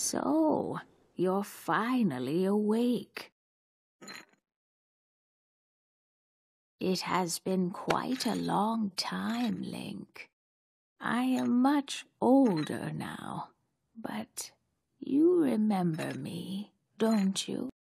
So, you're finally awake. It has been quite a long time, Link. I am much older now, but you remember me, don't you?